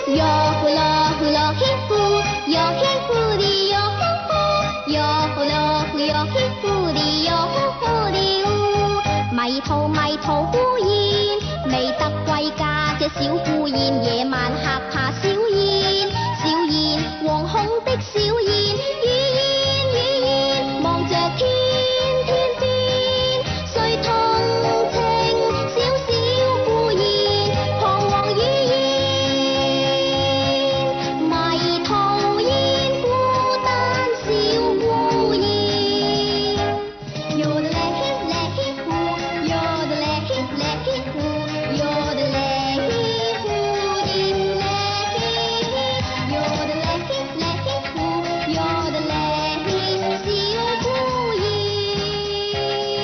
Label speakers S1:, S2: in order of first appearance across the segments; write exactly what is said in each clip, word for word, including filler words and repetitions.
S1: 哟呼啦呼啦嘿呼，哟嘿呼哩哟呼呼，哟呼啦呼哟嘿呼哩哟呼呼哩呜。迷途迷途孤燕，未得歸家隻小孤燕，夜晚嚇怕小燕，小燕惶恐的小燕，雨燕雨燕望着天天邊，誰同情小小孤燕，彷徨雨燕，迷途燕孤單小孤燕。哟的嘞嘿嘞嘿呼，哟的嘞嘿嘞嘿呼，哟的嘞嘿呼的嘞嘿嘿，哟的嘞嘿嘞嘿呼，哟的嘞嘿小孤燕。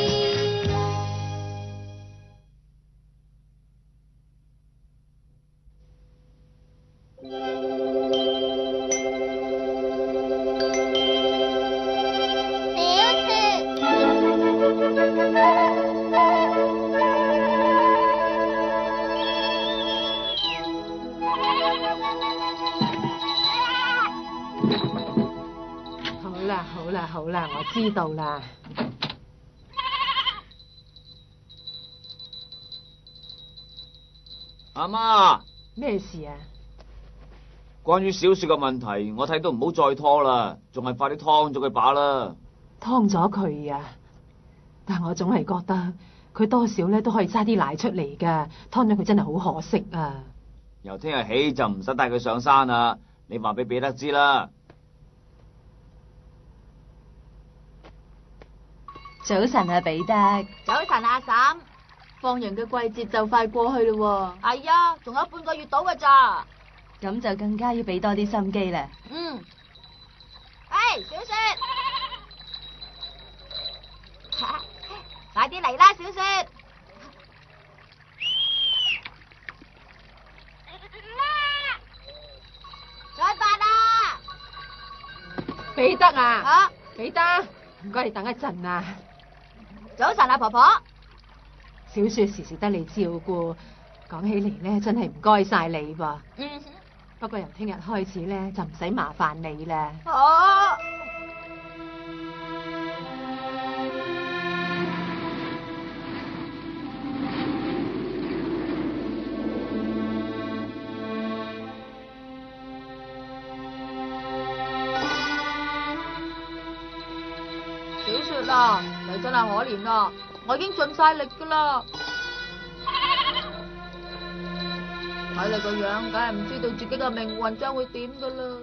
S2: 好啦好啦好啦，我知道啦。
S3: 阿媽，
S2: 咩事啊？
S3: 關於小雪嘅問題，我睇到唔好再拖啦，仲係快啲劏咗佢把啦。
S2: 劏咗佢啊！但我總係覺得佢多少咧都可以揸啲奶出嚟噶，劏咗佢真係好可惜啊！
S3: 由聽日起就唔使帶佢上山啦，你話俾彼得知啦。
S4: 早晨啊，彼得。
S5: 早晨，阿嬸。
S4: 放羊嘅季節就快過去咯喎。
S5: 係啊，仲有半個月到㗎咋。
S4: 咁就更加要俾多啲心機啦。
S5: 嗯。哎，小雪，快啲嚟啦，小雪。再發啦！
S2: 彼得啊！
S5: 啊，
S2: 彼得，唔該你等一陣啊。
S5: 早晨啊，婆婆。
S2: 小雪時時得你照顧，講起嚟咧真係唔該晒你噃。
S5: 嗯。
S2: 不過由聽日開始咧就唔使麻煩你啦。
S5: 哦。小雪啊，你真係可憐啊！我已經盡晒力噶啦。睇你個樣，梗係唔知道自己嘅命運將會點噶啦。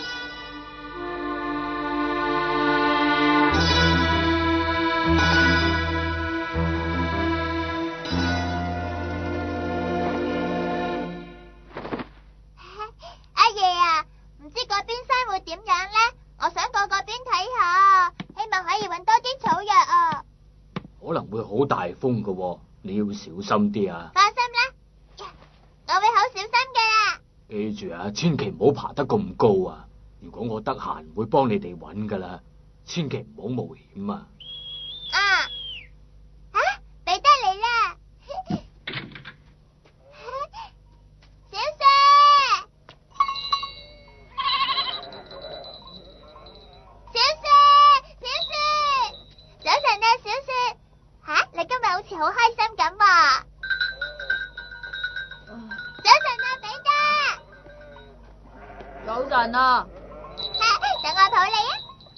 S1: 阿爺啊，唔知嗰邊山會點樣呢？我想過嗰邊睇下，希望可以搵多啲草藥啊。
S6: 可能會好大風噶喎，你要小心啲啊！
S1: 放心啦，我會好小心嘅啦。
S6: 記住啊，千祈唔好爬得咁高啊！如果我得閒會幫你哋搵噶啦，千祈唔好冒險啊！
S1: 啊，啊，彼得嚟啦！小雪，小雪，小雪，早晨啊，小雪。吓，你今日好似好開心咁喎！早晨啊，彼得。
S5: 早晨啊！
S1: 等我抱你啊！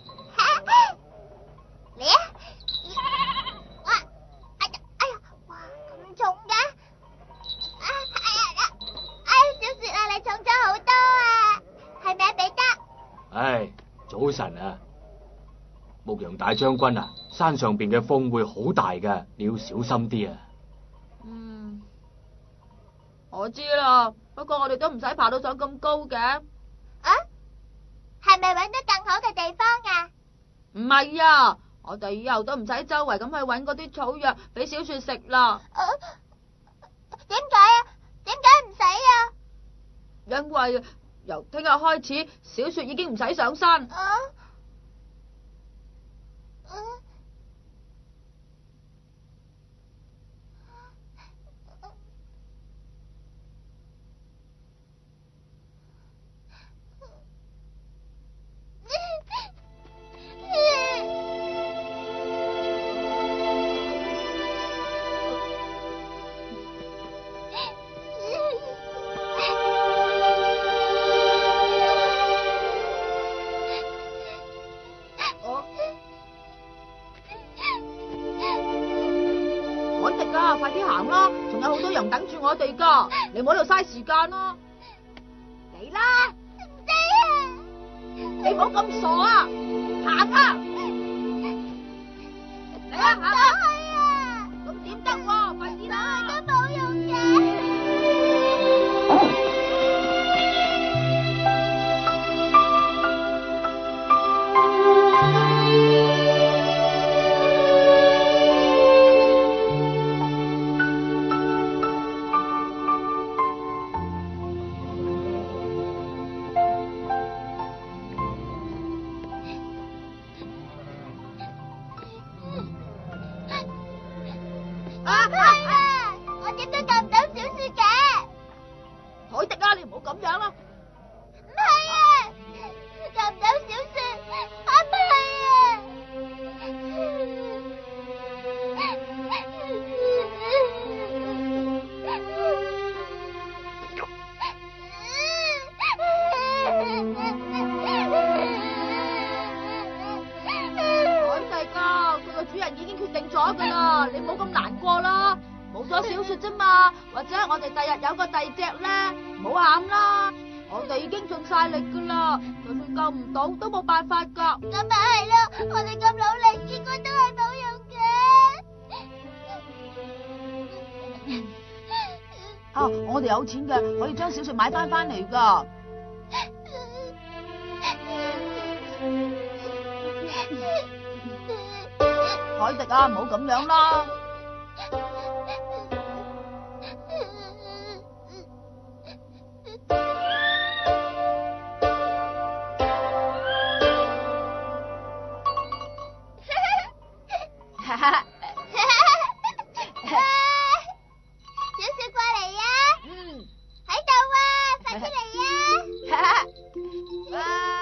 S1: 嚟啊！哇！哎呀，哎呀，哇，咁重嘅！啊，哎呀，哎，小雪啊，你重咗好多啊，係咪啊，彼得？
S6: 唉，早晨啊，牧羊大將軍啊，山上邊嘅風會好大噶，你要小心啲啊！
S5: 嗯，我知啦，不過我哋都唔使爬到上咁高嘅。
S1: 啊？係咪搵到更好嘅地方啊？
S5: 唔係啊，我哋以後都唔使周圍咁去搵嗰啲草藥俾小雪食啦。
S1: 啊，點解啊？點解唔使啊？
S5: 因為由聽日開始，小雪已經唔使上山。
S1: 啊？嗯？
S5: 我哋噶，你唔好喺度嘥時間咯。嚟啦！
S1: 唔得啊！
S5: 你唔好咁傻啊！行啊！嚟啊！行啊！
S1: 去啊！
S5: 咁點得喎？快啲啦！
S1: 都冇用嘅。
S5: 你唔好咁難過啦，冇咗小雪啫嘛，或者我哋第日有個第二隻咧，唔好喊啦，我哋已經盡晒力噶啦，就算救唔到都冇辦法噶。
S1: 咁咪係咯，我哋咁努力，結果都係冇用嘅。
S5: 啊，我哋有錢嘅，可以將小雪買翻翻嚟噶。海迪啊，唔好咁樣啦。
S1: 小雪過嚟呀！嗯，喺度啊，快啲嚟呀！
S5: 哇！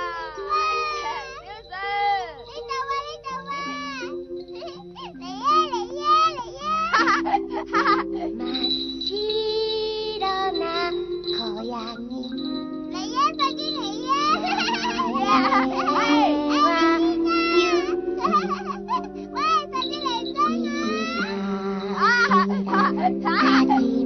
S5: 小雪，
S1: 呢度啊，呢度啊！嚟呀，嚟呀，嚟呀！真っ白な小屋に嚟呀，快啲嚟呀！喂，快啲嚟真啊！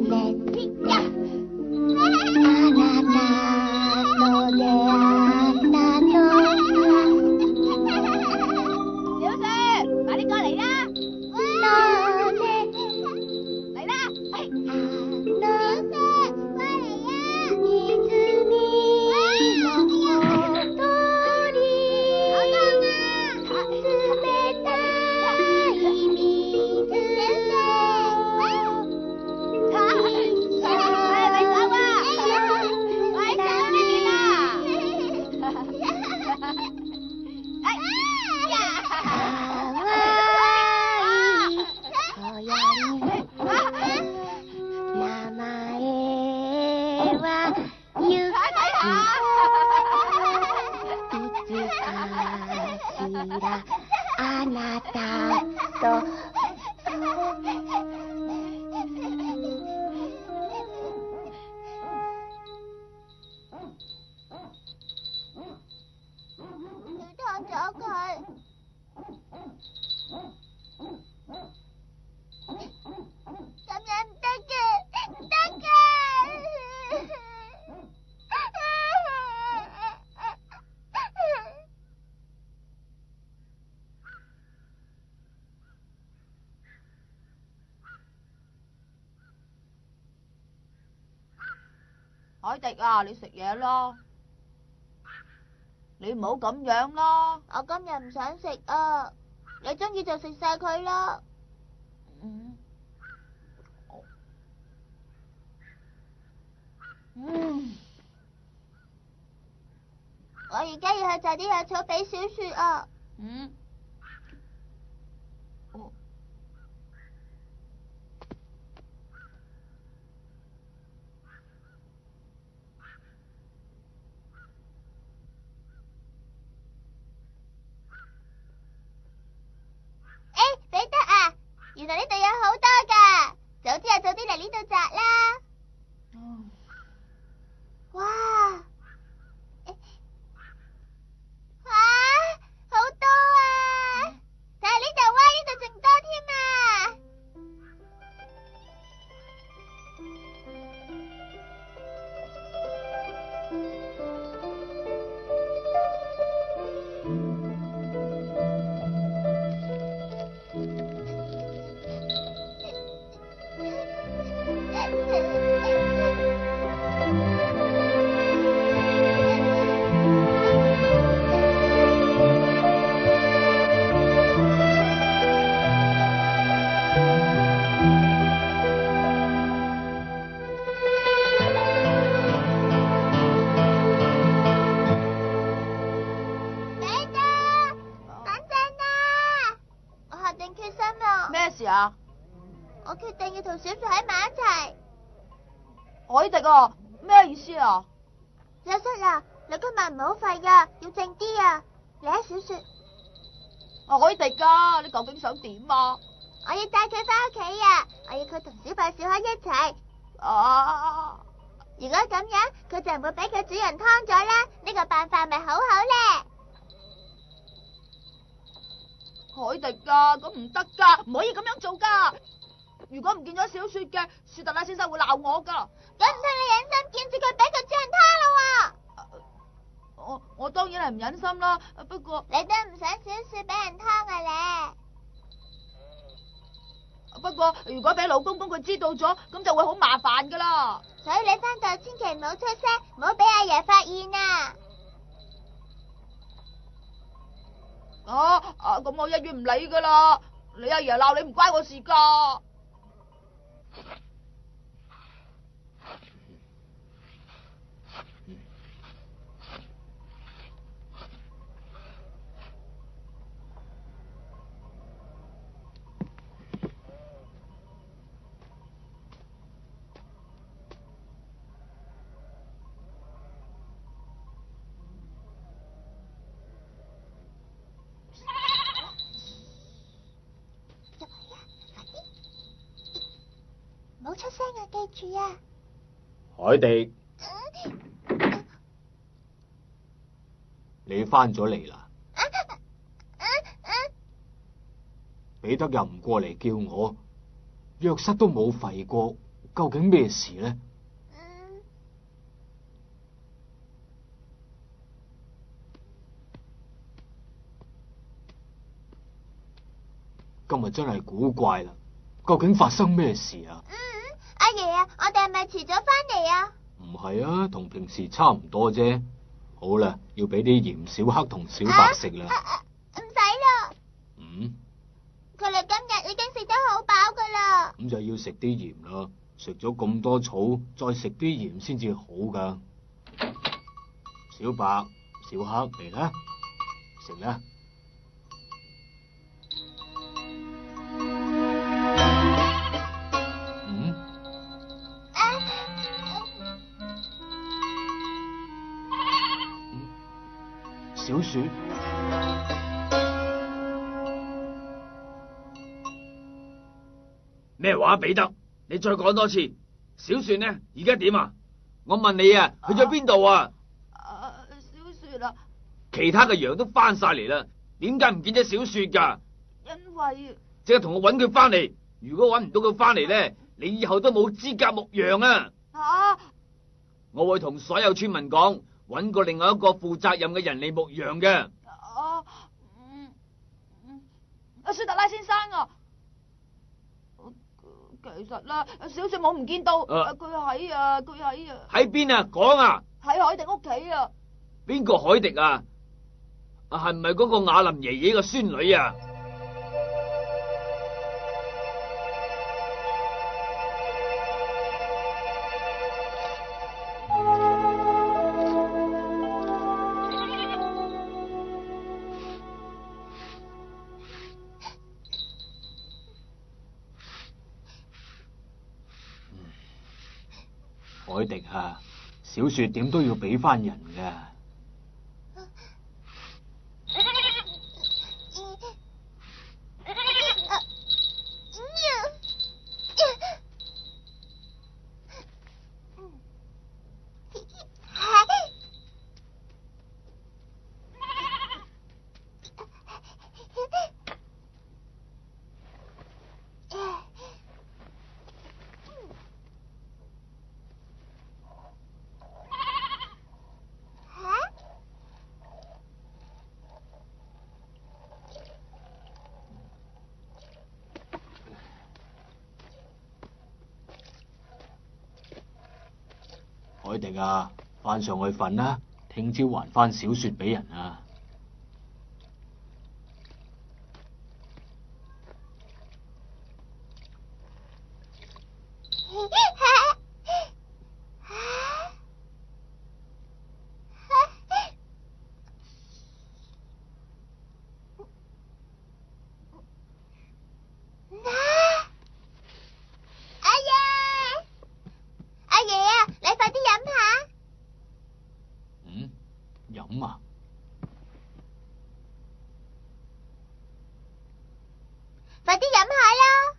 S1: 咗佢，咁樣唔得嘅，唔得嘅。
S5: 海迪啊，你食嘢啦，你唔好咁樣啦。
S1: 我今日唔想食啊，你中意就食晒佢啦。
S5: 嗯。嗯。
S1: 我而家要去摘啲藥草俾小雪啊。
S5: 嗯。
S1: 原來呢度有好多噶，早知就早啲嚟呢度摘啦。
S5: 嗯、
S1: 哇，哇，好多啊！睇下呢度啊，呢度仲多添啊！ 我決定要同小雪喺埋一齊。
S5: 海迪啊，咩意思啊？
S1: 小雪啊，你今日唔好吠呀，要靜啲啊！嚟啊，小雪。
S5: 啊，海迪啊，你究竟想點啊？
S1: 我要帶佢翻屋企啊！我要佢同小白小黑一齊。
S5: 啊！
S1: 如果咁樣，佢就唔會俾佢主人劏咗啦。呢個辦法咪好好咧。
S5: 海迪啊，咁唔得噶，唔可以咁樣做噶。如果唔見咗小雪嘅，雪特拉先生會鬧我噶。
S1: 咁唔通你忍心見住佢俾佢主人劏咯？
S5: 我我當然係唔忍心啦，不過
S1: 你都唔想小雪俾人劏啊咧？
S5: 不過如果俾老公公佢知道咗，咁就會好麻煩噶啦。
S1: 所以你翻到千祈唔好出聲，唔好俾阿爺發現啊！
S5: 啊啊！咁我一於唔理噶啦，你阿爺鬧你唔關我事噶。
S1: 唔好出聲啊，記住啊！
S6: 海迪，你翻咗嚟啦？彼得又唔過嚟叫我，約瑟都冇吠過，究竟咩事呢？
S1: 嗯，
S6: 今日真係古怪啦，究竟發生咩事啊？
S1: 嗯，阿爺啊，我哋係咪遲咗翻嚟啊？
S6: 唔係啊，同平時差唔多啫。好啦，要俾啲鹽小黑同小白食啦。
S1: 唔使啦。
S6: 嗯？
S1: 佢哋今日已經食得好飽噶啦。
S6: 咁就要食啲鹽啦，食咗咁多草，再食啲鹽先至好噶。小白、小黑嚟啦，食啦。嗯？小雪。
S3: 咩話？彼得，你再講多次。小雪呢？而家點啊？我問你啊，去咗邊度啊？
S5: 啊，小雪啊，
S3: 其他嘅羊都翻晒嚟啦，點解唔見咗小雪噶？
S5: 因為
S3: 即刻同我搵佢翻嚟。如果搵唔到佢翻嚟咧，你以後都冇資格牧羊啊！
S5: 啊，
S3: 我會同所有村民講，搵個另外一個負責任嘅人嚟牧羊嘅。
S5: 啊，嗯嗯，阿雪特拉先生啊。其實啦，小雪我唔見到，佢喺啊，佢喺啊。
S3: 喺邊啊？講啊！
S5: 喺海迪屋企啊。
S3: 邊個海迪啊？啊，係唔係嗰個雅林爺爺嘅孫女啊？
S6: 海迪啊，小雪點都要俾翻人㗎。海迪啊，翻上去瞓啦，聽朝還翻小雪俾人啊！ 飲啊！
S1: 快啲飲下啦！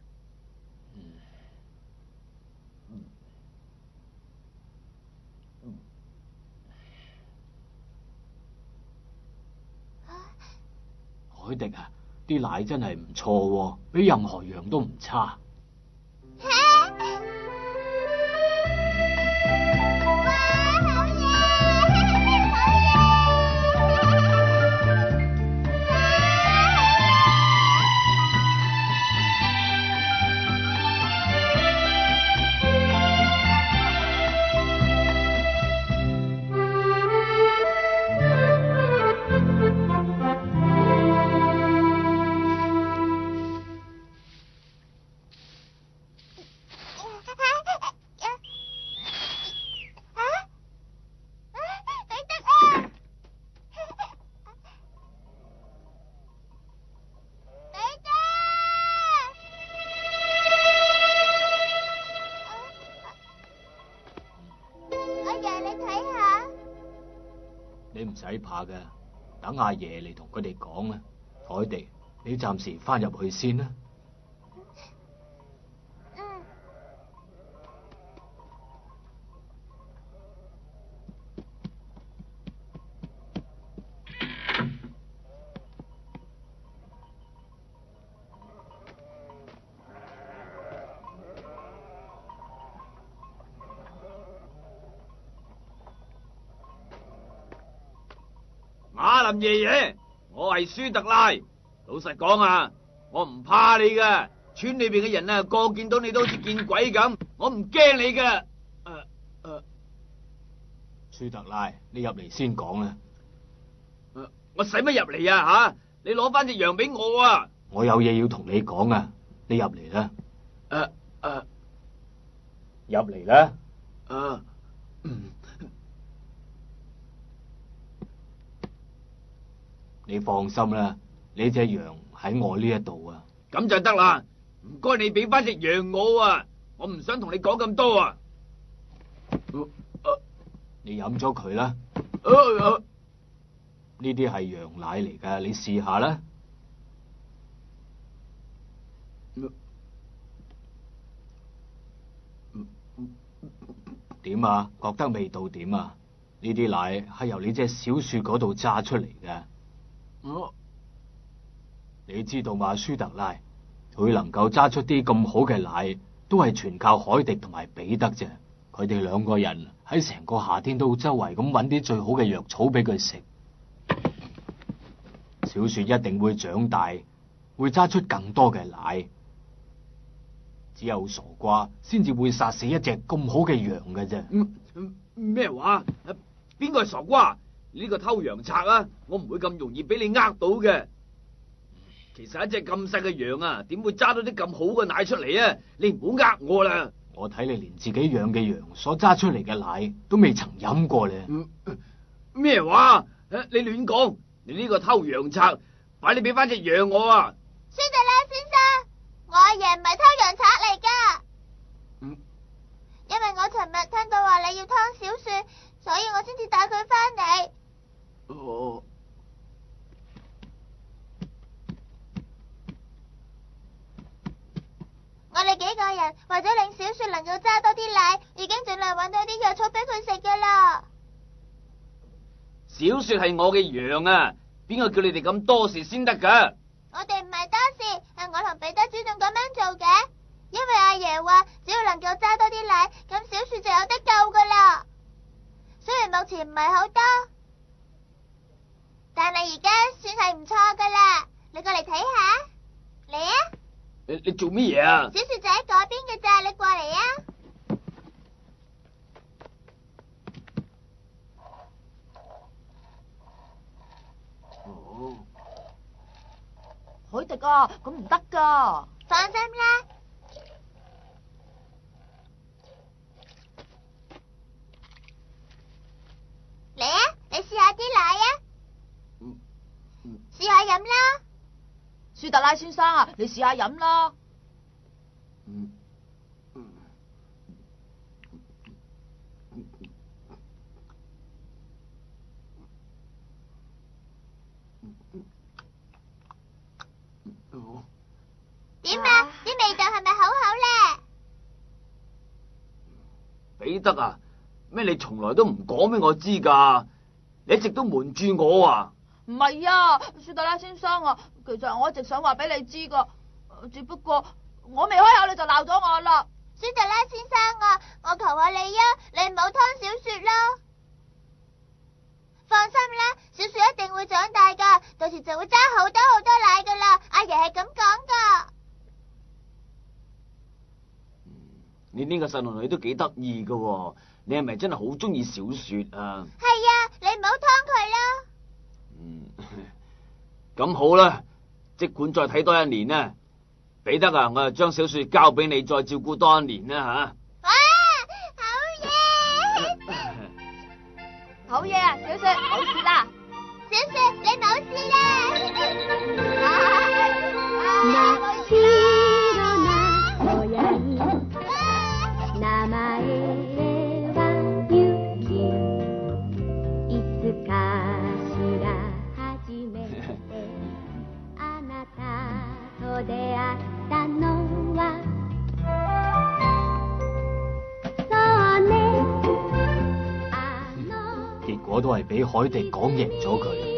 S6: 海迪啊，啲奶真係唔錯喎，比任何樣都唔差。你唔使怕嘅，等阿爺嚟同佢哋講啦。海迪，你暫時翻入去先啦。
S1: 嗯。
S3: 馬林爺爺，我係舒特拉。老實講啊，我唔怕你噶。村裏邊嘅人啊，個個見到你都好似見鬼咁，我唔驚你噶。誒、呃、誒、呃，
S6: 舒特拉，你入嚟先講啦。
S3: 呃、我使乜入嚟啊？吓，你攞翻隻羊俾我啊！
S6: 我有嘢要同你講啊，你入嚟啦。
S3: 誒誒，
S6: 入嚟啦。
S3: 誒，嗯。
S6: 你放心啦，你隻羊喺我呢一度啊。
S3: 咁就得啦，唔該你俾翻隻羊我啊，我唔想同你講咁多啊。
S6: 你飲咗佢啦。呢啲係羊奶嚟噶，你試下啦。點啊？覺得味道點啊？呢啲奶係由你隻小樹嗰度揸出嚟嘅。
S3: 哦，
S6: 你知道嘛，舒特拉，佢能夠揸出啲咁好嘅奶，都係全靠海迪同埋彼得啫。佢哋兩個人喺成個夏天都周圍咁搵啲最好嘅藥草俾佢食。小樹一定會長大，會揸出更多嘅奶。只有傻瓜先至會殺死一隻咁好嘅羊嘅啫。
S3: 咩話？邊個係傻瓜？呢個偷羊賊啊！我唔會咁容易俾你呃到嘅。其實一隻咁細嘅羊啊，點會揸到啲咁好嘅奶出嚟啊？你唔好呃我啦。
S6: 我睇你連自己養嘅羊所揸出嚟嘅奶都未曾飲過咧。
S3: 咩話？誒，你亂講！你呢個偷羊賊，快啲俾翻隻羊我啊！
S1: 舒特拉先生，我阿爺唔係偷羊賊嚟噶。
S3: 嗯。
S1: 因為我尋日聽到話你要劏小樹，所以我先至帶佢翻嚟。
S3: 哦。
S1: 我哋幾個人為咗令小雪能夠揸多啲奶，已經盡量揾到啲藥草俾佢食噶啦。
S3: 小雪係我嘅羊啊，邊個叫你哋咁多事先得噶？
S1: 我哋唔係多事，係我同彼得主動咁樣做嘅。因為阿爺話，只要能夠揸多啲奶，咁小雪就有得救噶啦。雖然目前唔係好多，但係而家算係唔錯噶啦。你過嚟睇下，嚟啊！
S3: 你你做乜嘢啊？
S1: 小雪就喺嗰邊嘅咋，你過嚟啊！
S3: 哦，
S5: 海迪啊，咁唔得噶。
S1: 放心啦。嚟啊！你試下啲奶啊！
S3: 嗯嗯，
S1: 試下飲啦。
S5: 舒特拉先生啊，你試下飲啦。
S3: 嗯嗯
S1: 點啊？啲味道係咪好好咧？
S3: 彼得啊，咩你從來都唔講俾我知噶？你一直都瞞住我啊？
S5: 唔係啊，舒特拉先生啊，其實我一直想話俾你知噶，只不過我未開口你就鬧咗我啦。
S1: 舒特拉先生啊，我求下你啊，你唔好劏小雪啦。放心啦，小雪一定會長大噶，到時就會揸好多好多奶噶啦。阿爺係咁講噶。
S3: 你呢個細路女都幾得意噶，你係咪真係好中意小雪啊？
S1: 係啊，你唔好劏佢啦。
S3: 嗯，咁好啦，即管再睇多一年啦。彼得啊，我就將小雪交俾你，再照顧多一年啦吓。
S1: 哇，好嘢！
S5: 好嘢啊，小雪冇事啦。
S1: 小雪，你冇事啦。
S6: 結果都係俾海迪講贏咗佢。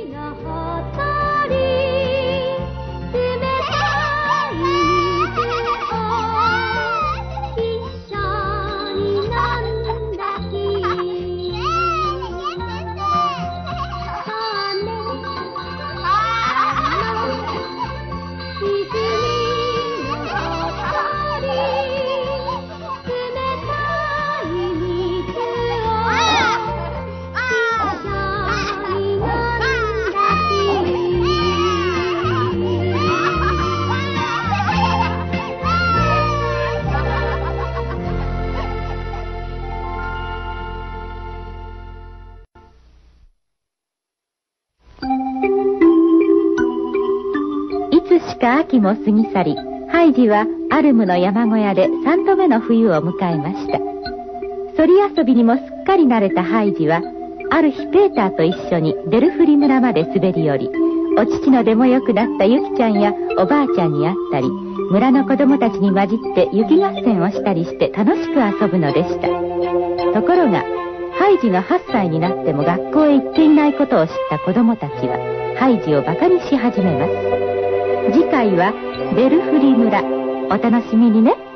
S7: 秋も過ぎ去り、ハイジはアルムの山小屋で三度目の冬を迎えました。そり遊びにもすっかり慣れたハイジは、ある日ペーターと一緒にデルフリ村まで滑り降り、お乳の出も良くなったユキちゃんやおばあちゃんに会ったり、村の子供たちに混じって雪合戦をしたりして楽しく遊ぶのでした。ところが、ハイジがはっさいになっても学校へ行っていないことを知った子供たちは、ハイジをバカにし始めます。次回はデルフリ村。お楽しみにね。